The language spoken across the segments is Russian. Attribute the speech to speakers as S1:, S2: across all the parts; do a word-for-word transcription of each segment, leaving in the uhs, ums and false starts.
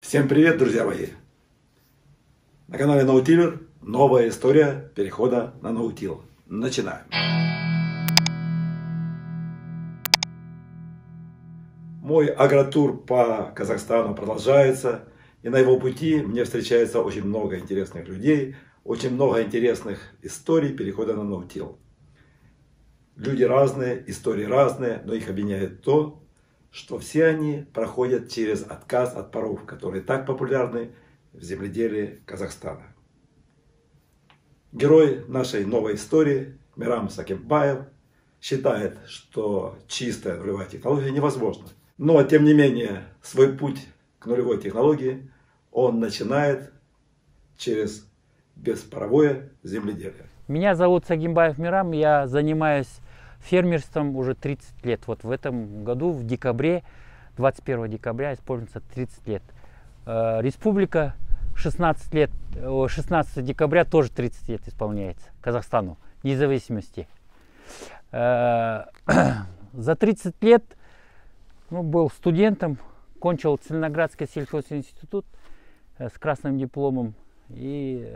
S1: Всем привет, друзья мои! На канале Наутилер новая история перехода на наутил. Начинаем! Мой агротур по Казахстану продолжается, и на его пути мне встречается очень много интересных людей, очень много интересных историй перехода на наутил. Люди разные, истории разные, но их объединяет то, что все они проходят через отказ от паров, которые так популярны в земледелии Казахстана. Герой нашей новой истории Мейрам Сакимбаев считает, что чистая нулевая технология невозможна. Но, тем не менее, свой путь к нулевой технологии он начинает через беспаровое земледелие.
S2: Меня зовут Сагимбаев Мейрам, я занимаюсь фермерством уже тридцать лет. Вот в этом году, в декабре, двадцать первого декабря, исполнится тридцать лет. Республика шестнадцать лет, шестнадцатого декабря тоже тридцать лет исполняется Казахстану, независимости. За тридцать лет ну, был студентом, кончил Целиноградский сельхозинститут с красным дипломом. И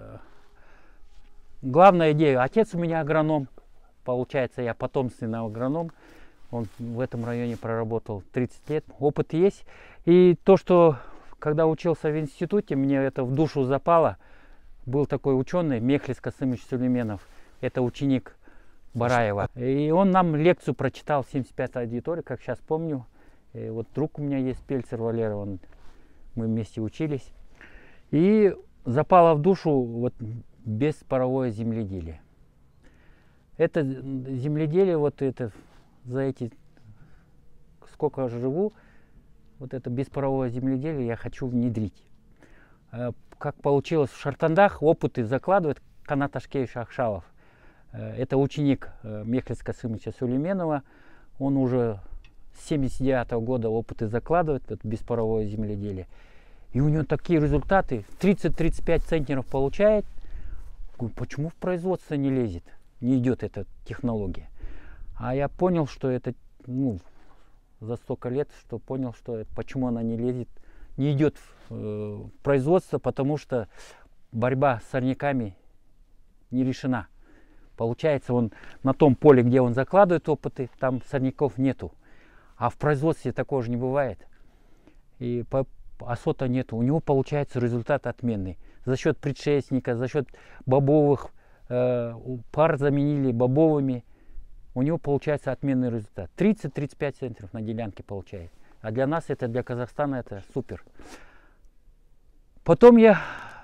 S2: главная идея, отец у меня агроном. Получается, я потомственный агроном. Он в этом районе проработал тридцать лет. Опыт есть. И то, что когда учился в институте, мне это в душу запало. Был такой ученый Мехлис Касымович Сулейменов. Это ученик Бараева. И он нам лекцию прочитал в семьдесят пятой аудитории, как сейчас помню. И вот друг у меня есть, Пельцер Валера, он, мы вместе учились. И запало в душу вот беспаровое земледелие. Это земледелие, вот это, за эти, сколько я живу, вот это беспаровое земледелие я хочу внедрить. Как получилось в Шартандах, опыты закладывает Канат Ашкевич Ахшалов. Это ученик Мехлис Касымовича Сулейменова. Он уже с семьдесят девятого года опыты закладывает, это беспаровое земледелие. И у него такие результаты, тридцать-тридцать пять центнеров получает. Говорю, почему в производство не лезет? Не идет эта технология. А я понял, что это, ну, за столько лет, что понял, что это, почему она не лезет, не идет в, э, в производство, потому что борьба с сорняками не решена. Получается, он на том поле, где он закладывает опыты, там сорняков нету. А в производстве такого же не бывает. И по, асота нету. У него получается результат отменный. За счет предшественника, за счет бобовых пар заменили бобовыми, у него получается отменный результат. тридцать-тридцать пять центнеров на делянке получает. А для нас это, для Казахстана это супер. Потом я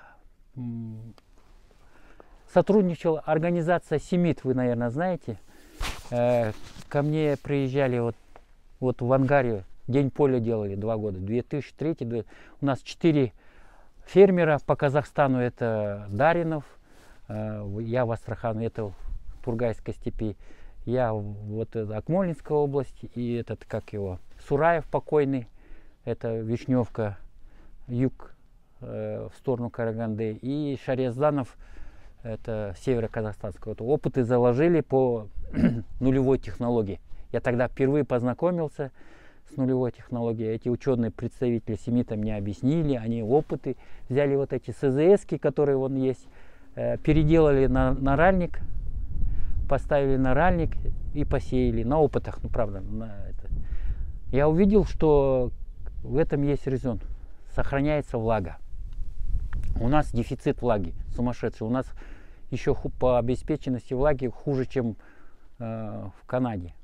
S2: сотрудничал, организация Семит, вы, наверное, знаете. Ко мне приезжали вот, вот в ангаре, День поля делали два года, две тысячи третий. У нас четыре фермера по Казахстану, это Даринов, я в Астрахани, это в Тургайской степи, я вот Акмолинская область, и этот, как его, Сураев покойный, это Вишневка, юг э, в сторону Караганды, и Шарезданов, это северо-казахстанская. Вот, опыты заложили по нулевой технологии. Я тогда впервые познакомился с нулевой технологией. Эти ученые, представители Семита, мне объяснили, они опыты взяли, вот эти СЗСки, которые вон есть, переделали на, на ральник, поставили на ральник и посеяли на опытах, ну правда. На это. Я увидел, что в этом есть резон. Сохраняется влага. У нас дефицит влаги сумасшедший. У нас еще по обеспеченности влаги хуже, чем э, в Канаде.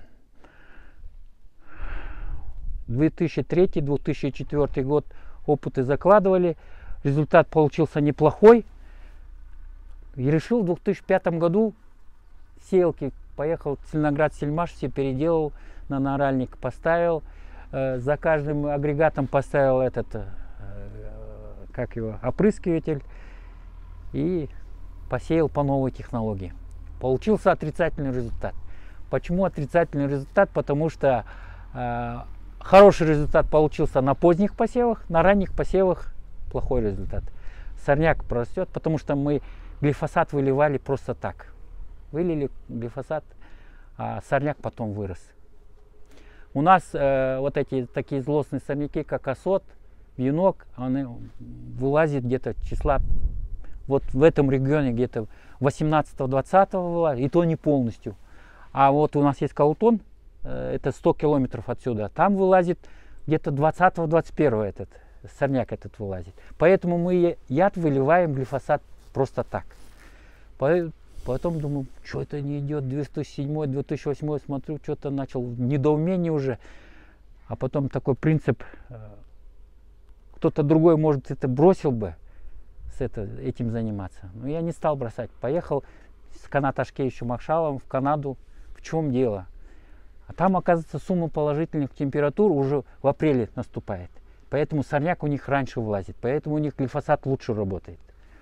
S2: две тысячи третий — две тысячи четвёртый год опыты закладывали. Результат получился неплохой. И решил в две тысячи пятом году сеялки, поехал в Целиноград Сельмаш, все переделал, на наральник поставил, э, за каждым агрегатом поставил этот, э, как его, опрыскиватель и посеял по новой технологии. Получился отрицательный результат. Почему отрицательный результат? Потому что э, хороший результат получился на поздних посевах, на ранних посевах плохой результат. Сорняк прорастет, потому что мы глифосат выливали просто так. Вылили глифосат, а сорняк потом вырос. У нас э, вот эти такие злостные сорняки, как асот, вьюнок, он вылазит где-то числа, вот в этом регионе где-то восемнадцатого-двадцатого вылазит, и то не полностью. А вот у нас есть Калутон, это сто километров отсюда, там вылазит где-то двадцатого-двадцать первого этот сорняк этот вылазит. Поэтому мы яд выливаем, глифосат, просто так. Потом думаю, что это не идет, две тысячи седьмой — две тысячи восьмой, смотрю, что-то начал недоумение уже. А потом такой принцип, кто-то другой, может, это бросил бы с это, этим заниматься. Но я не стал бросать. Поехал с Канат Ашкевичем Махшаловым в Канаду. В чем дело? А там, оказывается, сумма положительных температур уже в апреле наступает. Поэтому сорняк у них раньше вылазит. Поэтому у них глифосат лучше работает.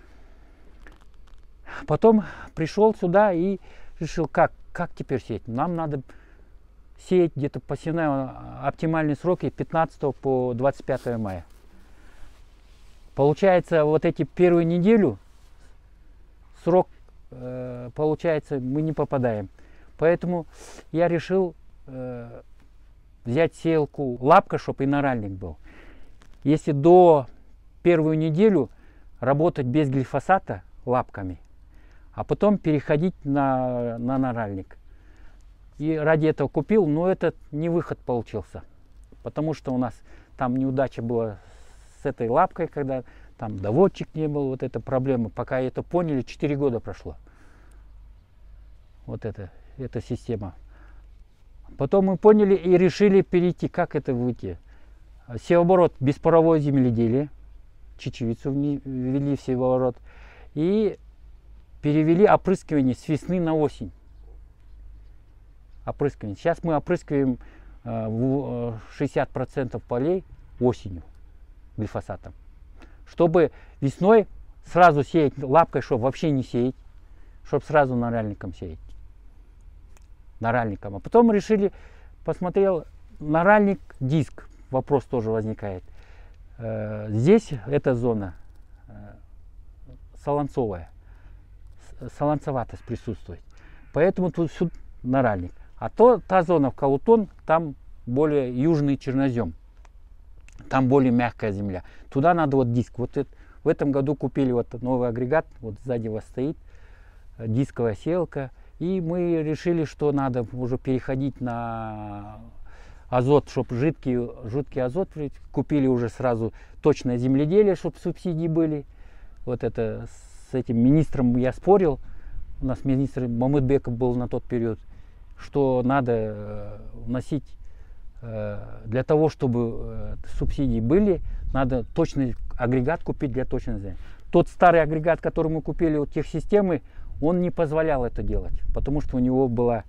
S2: Потом пришел сюда и решил, как, как теперь сеять. Нам надо сеять где-то посевная, оптимальные сроки пятнадцатого по двадцать пятое мая. Получается, вот эти первую неделю срок, э, получается, мы не попадаем. Поэтому я решил э, взять сеялку лапка, чтобы и наральник был. Если до первую неделю работать без глифосата лапками, а потом переходить на, на наральник. И ради этого купил, но этот не выход получился. Потому что у нас там неудача была с этой лапкой, когда там доводчик не был, вот эта проблема. Пока это поняли, четыре года прошло. Вот это, эта система. Потом мы поняли и решили перейти, как это выйти. Севооборот без паровое земледелие, чечевицу ввели в севооборот. И перевели опрыскивание с весны на осень. Опрыскивание. Сейчас мы опрыскиваем э, шестьдесят процентов полей осенью глифосатом. Чтобы весной сразу сеять лапкой, чтобы вообще не сеять, чтобы сразу наральником сеять. Наральником. А потом решили, посмотрел, наральник, диск. Вопрос тоже возникает. Э, здесь эта зона э, солонцовая. Солонцеватость присутствует. Поэтому тут сюда наральник. А то та зона в Калутон, там более южный чернозем. Там более мягкая земля. Туда надо вот диск. Вот это, в этом году купили вот новый агрегат. Вот сзади у вас стоит дисковая сеялка. И мы решили, что надо уже переходить на азот, чтобы жидкий, жидкий азот. Купили уже сразу точное земледелие, чтобы субсидии были. Вот это с этим министром я спорил, у нас министр Мамытбеков был на тот период, что надо вносить, для того, чтобы субсидии были, надо точный агрегат купить для точности. Тот старый агрегат, который мы купили у техсистемы, он не позволял это делать, потому что у него была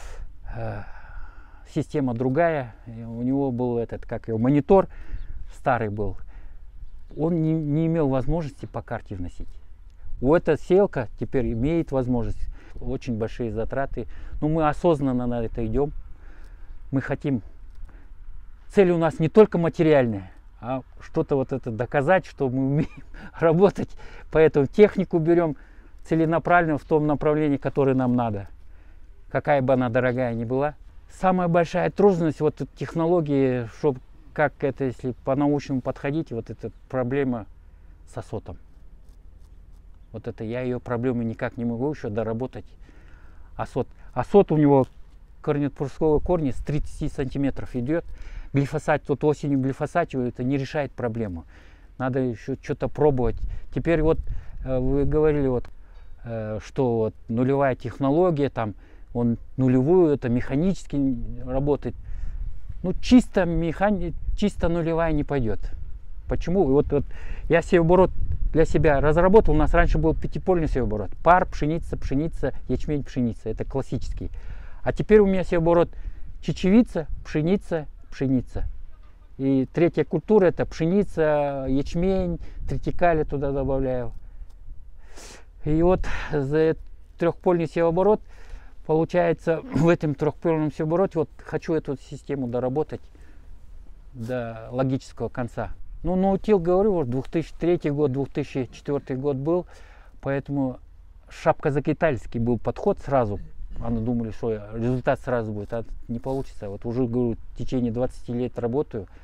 S2: система другая, у него был этот, как его, монитор старый был, он не, не имел возможности по карте вносить. У этой сеялка теперь имеет возможность, очень большие затраты. Но мы осознанно на это идем. Мы хотим, цель у нас не только материальная, а что-то вот это доказать, что мы умеем работать. Поэтому технику берем целенаправленно в том направлении, которое нам надо. Какая бы она дорогая ни была. Самая большая трудность, вот технологии, чтобы как это, если по-научному подходить, вот эта проблема с азотом. Вот это я ее проблему никак не могу еще доработать. Азот. Азот у него корнепрусковые корни с тридцати сантиметров идет. Глифосат, вот осенью глифосативаю, это не решает проблему. Надо еще что-то пробовать. Теперь вот вы говорили, вот, что вот нулевая технология, там он нулевую, это механически работает. Ну чисто механи... чисто нулевая не пойдет. Почему? Вот, вот я севооборот для себя разработал. У нас раньше был пятипольный севооборот. Пар, пшеница, пшеница, ячмень, пшеница. Это классический. А теперь у меня севооборот чечевица, пшеница, пшеница. И третья культура это пшеница, ячмень, тритикали туда добавляю. И вот за трехпольный севооборот, получается, в этом трехпольном севообороте вот хочу эту систему доработать до логического конца. Ну, наутил, говорю, вот две тысячи третий год, две тысячи четвёртый год был, поэтому шапка-закитальский был подход сразу. Они думали, что результат сразу будет, а не получится. Вот уже, говорю, в течение двадцати лет работаю,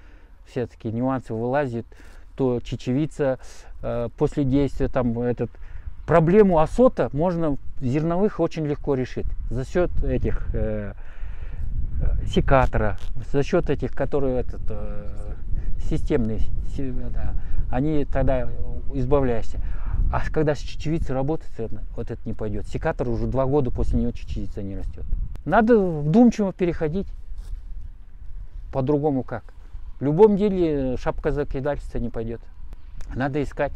S2: все такие нюансы вылазят, то чечевица э, после действия, там этот, проблему асота можно зерновых очень легко решить за счет этих э, секатора, за счет этих, которые этот, э, системные, да, они тогда избавляешься. А когда с чечевицей работать, вот это не пойдет. Секатор уже два года после него чечевица не растет. Надо вдумчиво переходить. По-другому как. В любом деле шапка закидательства не пойдет. Надо искать.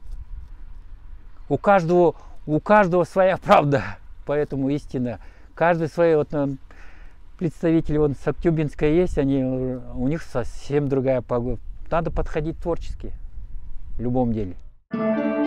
S2: У каждого, у каждого своя правда. Поэтому истина. Каждый свой, вот представители вон с Актюбинска есть, они, у них совсем другая погода. Надо подходить творчески в любом деле.